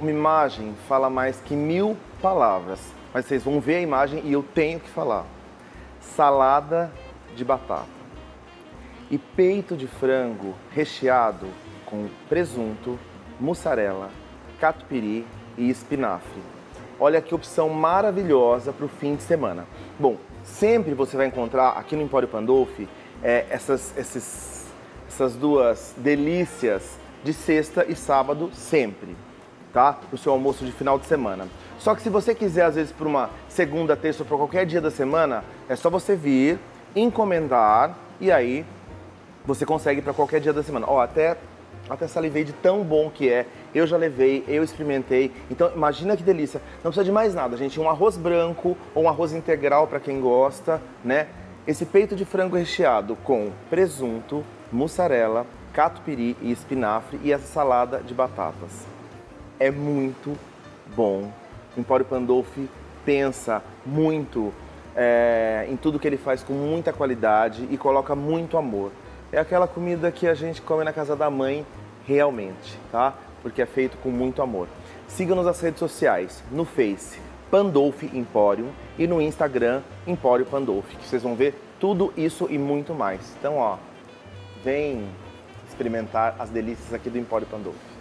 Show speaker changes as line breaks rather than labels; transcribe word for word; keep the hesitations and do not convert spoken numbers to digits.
Uma imagem fala mais que mil palavras, mas vocês vão ver a imagem e eu tenho que falar. Salada de batata e peito de frango recheado com presunto, mussarela, catupiry e espinafre. Olha que opção maravilhosa para o fim de semana. Bom, sempre você vai encontrar aqui no Empório Pandolfi é, essas, esses, essas duas delícias de sexta e sábado sempre, tá? Para o seu almoço de final de semana. Só que se você quiser, às vezes, para uma segunda, terça ou para qualquer dia da semana, é só você vir, encomendar e aí você consegue para qualquer dia da semana. Ó, até... Até salivei de tão bom que é. Eu já levei, eu experimentei. Então, imagina que delícia. Não precisa de mais nada, gente. Um arroz branco ou um arroz integral para quem gosta, né? Esse peito de frango recheado com presunto, mussarela, catupiry e espinafre e essa salada de batatas. É muito bom. O Empório Pandolfi pensa muito é, em tudo que ele faz com muita qualidade e coloca muito amor. É aquela comida que a gente come na casa da mãe realmente, tá? Porque é feito com muito amor. Siga-nos nas redes sociais, no Face, Pandolfi Emporium e no Instagram, Empório Pandolfi, que vocês vão ver tudo isso e muito mais. Então, ó, vem experimentar as delícias aqui do Empório Pandolfi.